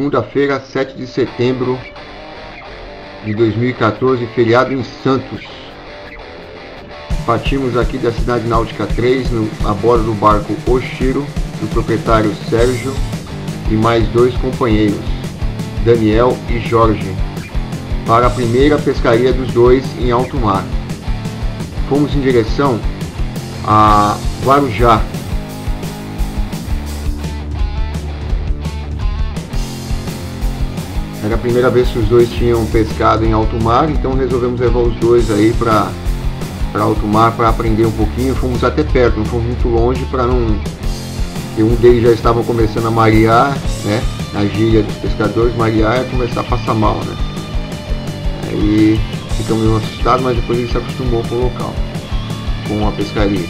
segunda-feira, 7 de setembro de 2014, feriado em Santos. Partimos aqui da cidade náutica 3 a bordo do barco Oshiro, do proprietário Sérgio e mais 2 companheiros, Daniel e Jorge, para a primeira pescaria dos dois em alto mar. Fomos em direção a Guarujá. Era a primeira vez que os dois tinham pescado em alto mar, então resolvemos levar os dois aí para alto mar para aprender um pouquinho. Fomos até perto, não fomos muito longe para não... Porque um deles já estava começando a marear, né? Na gíria dos pescadores, marear é começar a passar mal, né? Aí ficamos meio assustados, mas depois ele se acostumou com o local, com a pescaria.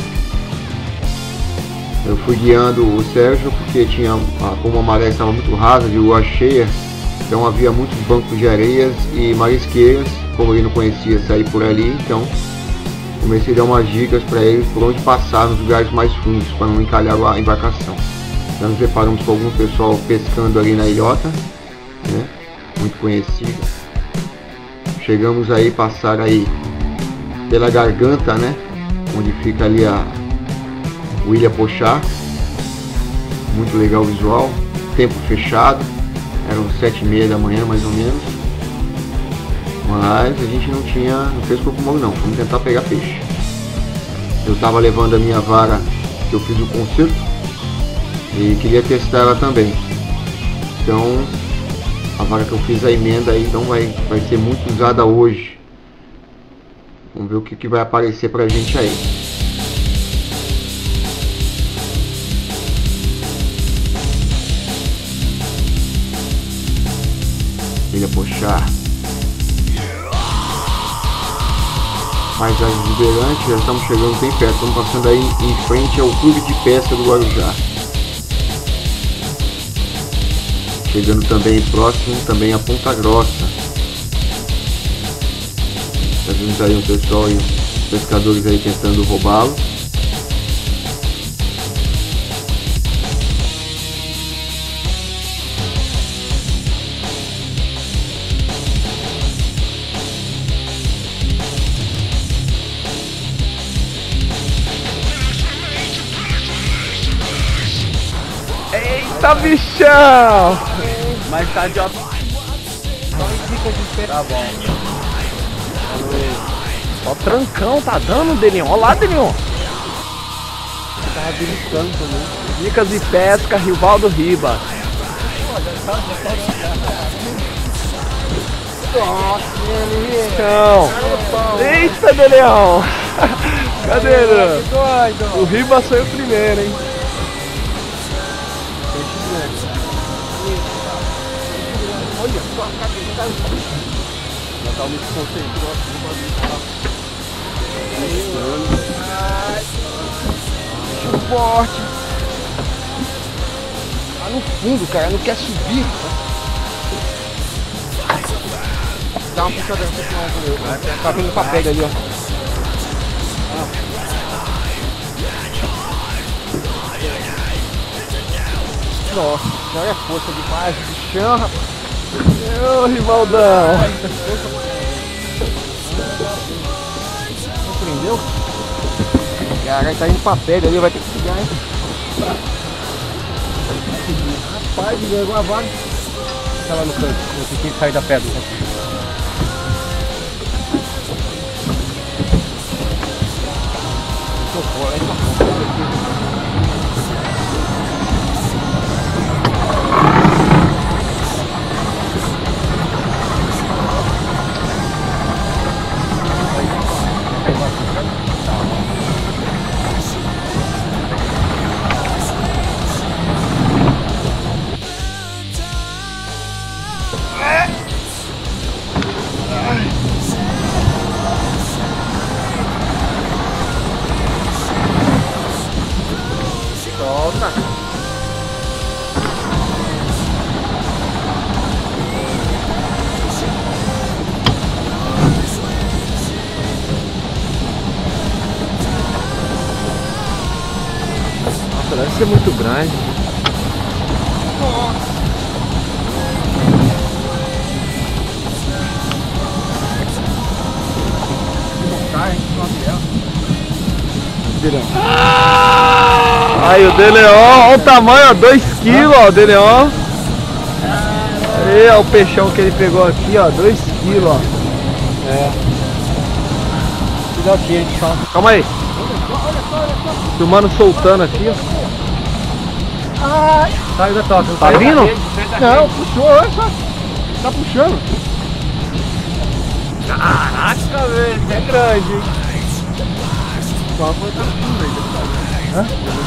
Eu fui guiando o Sérgio porque como a maré estava muito rasa, de lua cheia, então havia muitos bancos de areias e marisqueiras. Como ele não conhecia sair por ali, então comecei a dar umas dicas para ele por onde passar nos lugares mais fundos para não encalhar a embarcação. Já nos deparamos com algum pessoal pescando ali na ilhota, né? Muito conhecido. Chegamos aí, passar aí pela garganta, né? Onde fica ali o Ilha Pochá. Muito legal o visual. Tempo fechado. Eram 7h30 da manhã mais ou menos. Mas a gente não fez corpo mole não. Vamos tentar pegar peixe. Eu estava levando a minha vara que eu fiz o conserto e queria testar ela também. Então a vara que eu fiz a emenda aí não vai ser muito usada hoje. Vamos ver o que vai aparecer pra gente aí. Ilha Pochá. Mais exuberante, já estamos chegando bem perto. Estamos passando aí em frente ao Clube de Pesca do Guarujá. Chegando também próximo também a Ponta Grossa. Já vimos aí um pessoal e os pescadores aí tentando roubá-lo. Eita, bichão! Mais tarde, ó. Tá bom. Ó, trancão, tá dando, Delion. Ó lá, Delion. Tava brincando também. Dicas de pesca, Rivaldo Ribas. Eita, Delion. Cadê, Delion? O Ribas foi o primeiro, hein? Olha só a cabeça. Já tá muito concentrado. Bicho forte. Tá no fundo, cara. Não quer subir. Dá uma puxada nessa final com ele. Tá vindo pra pega ali, ó. Nossa, já é força demais, bichão, rapaz. Ô, Rivaldão! Não prendeu? Caralho, tá indo pra pega ali, vai ter que pegar, hein? Rapaz, pegou a vaga. Tá lá no canto, você tem que sair da pedra. Tô fora, hein? Solta! Nossa, deve ser muito grande. Aí o De Leon, olha o tamanho, ó, 2 kg, ó, o De Leon. Aí, ó, o peixão que ele pegou aqui, ó, 2 kg, ó. É. Filhotinho de só. Calma aí. Filmando soltando aqui, ó. Ai. Saiu da toca. Tá vindo? Não, puxou, olha só. Tá puxando. Caraca, velho, é grande, hein? Só foi tá fundo aí. Hã?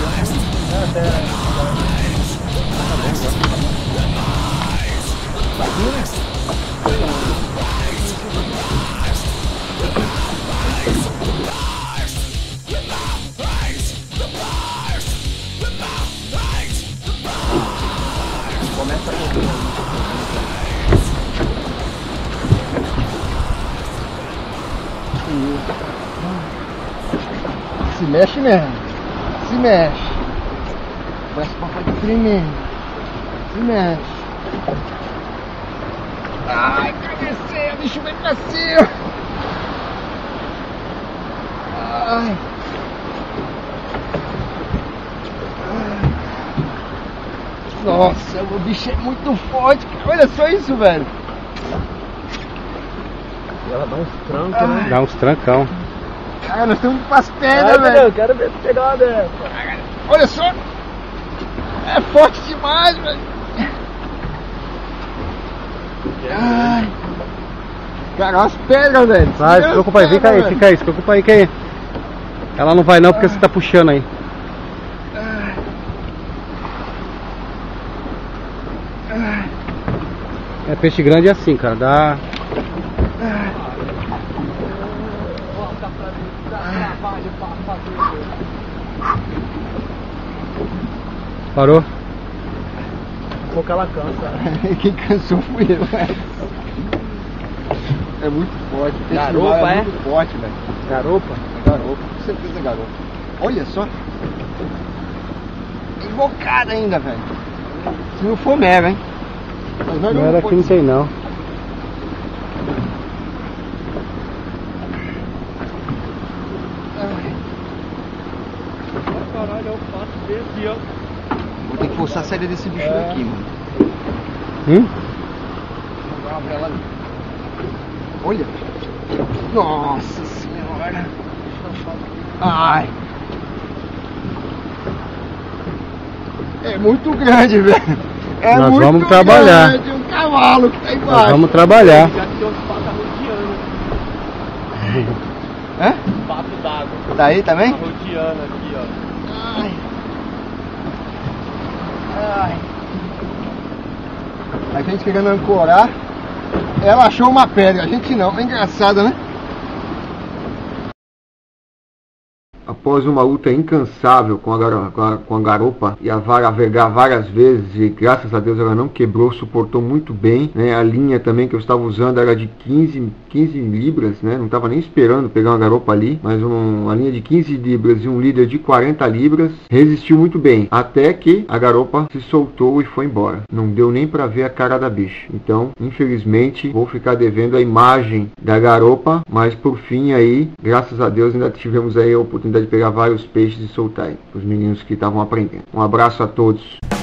Começa a se mexe mesmo. Se mexe. Parece papai de crime. Se mexe. Ai, cabeceira, bicho vem pra cima. Ai. Nossa, o bicho é muito forte, cara. Olha só isso, velho. Ela dá uns trancos, né? Dá uns trancão. Cara, nós temos que ir pras pedras, velho. Eu quero ver tu pegar uma dessa. Olha só. É forte demais, velho. Ai. Cara, olha as pedras, velho. Sai, se preocupa aí, fica aí, se preocupa aí, que aí. Ela não vai não porque você tá puxando aí. É, peixe grande é assim, cara, dá... Parou? Pouco ela cansa. Quem cansou fui eu, velho. É muito forte. Garopa, é? Muito forte, velho. Garopa? Garopa, com certeza é garopa. Olha só. Invocada ainda, velho. Se não for mera, hein? Mas nós Não era aqui, não sei não. Caralho, é o pato dele aqui, ó. Vou ter que forçar a saída desse bicho daqui, mano. Vou dar uma vela ali. Olha. Nossa senhora. Ai. É muito grande, velho. É Nós muito vamos trabalhar. grande, um cavalo que tá embaixo. Nós vamos trabalhar. Já tem uns patos rodeando. Hã? Pato d'água. Tá aí também? Tá rodeando aqui, ó. Ai. Ai. A gente querendo ancorar, ela achou uma pedra, a gente não. É engraçado, né? Após uma luta incansável com a garopa e a vara vergar várias vezes, e graças a Deus ela não quebrou, suportou muito bem, né? A linha também que eu estava usando era de 15 libras, né? Não estava nem esperando pegar uma garopa ali, mas uma linha de 15 libras e um líder de 40 libras resistiu muito bem, até que a garopa se soltou e foi embora. Não deu nem para ver a cara da bicha. Então, infelizmente, vou ficar devendo a imagem da garopa, mas por fim aí, graças a Deus, ainda tivemos aí a oportunidade de pegar vários peixes e soltar aí, os meninos que estavam aprendendo. Um abraço a todos.